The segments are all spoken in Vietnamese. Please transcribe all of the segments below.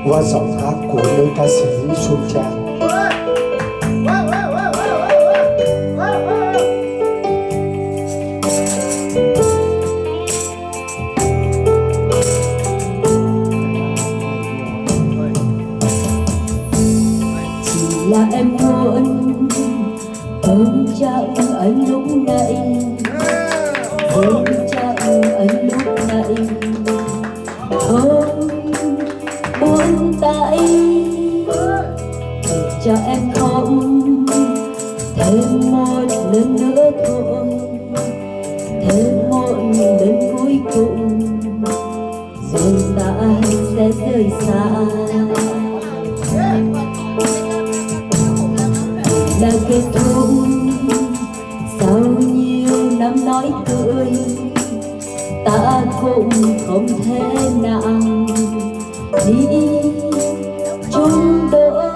qua giọng hát của nữ ca sĩ Xuân Trang. Chỉ là em muốn ôm chặt anh lúc này, ôm chặt anh lúc này, không buông tay để cho em không thêm một lần nữa thôi, thêm một lần cuối cùng rồi ta sẽ rời xa. Là kết thúc sau nhiều năm nói cười, ta cũng không thể nào đi chung đôi.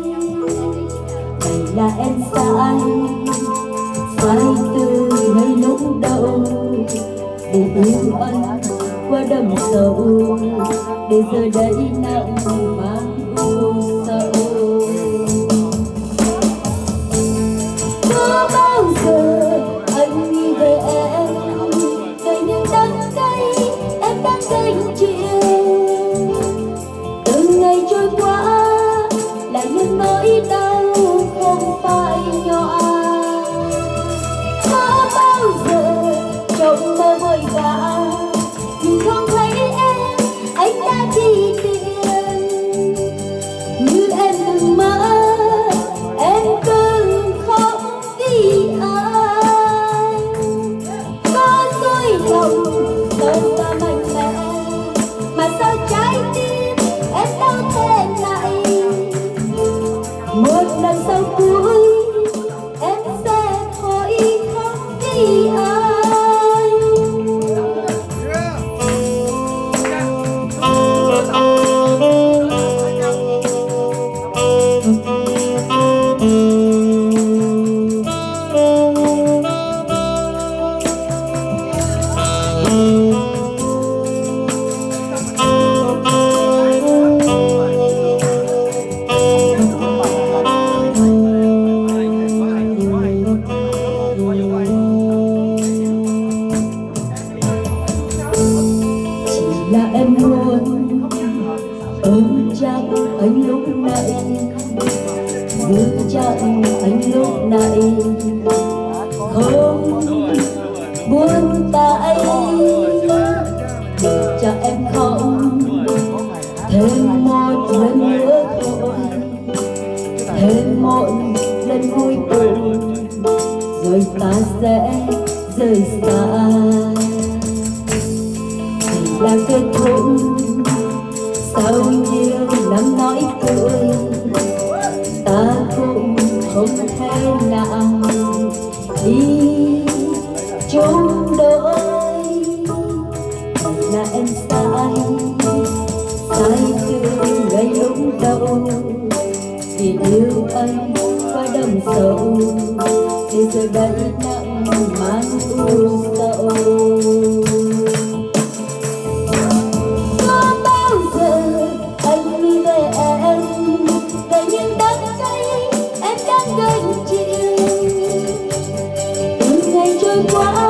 Này là em sai, sai từ ngay lúc đầu, vì yêu anh qua đầm sâu, để giờ đây nặng mang u sầu. Có bao giờ anh nghĩ về em, về những đắng cay em đã gánh chịu, từng ngày trôi qua là những nỗi đau không phải nhỏ. Có bao giờ trong mơ vội vã nhưng không thấy em, anh đã đi tìm, như em từng mơ em từng khóc vì anh. Có dối lòng đơn và mạnh mẽ mà sao trái tim em đau thế này. Một lần sau cuối em sẽ thôi khóc vì anh. Là em luôn ôm chặt anh lúc nãy, giữ chặt anh lúc nãy, không buông tay để cho em không thêm một lần nữa thôi, thêm một lần cuối cùng rồi ta sẽ rời xa. Là kết thúc sau nhiều năm nói cười, ta cũng không thể nào đi chung đôi. Là em sai, sai từ ngay lúc đầu, vì yêu anh qua đầm sâu, để giờ đây nặng mang u sầu. Quá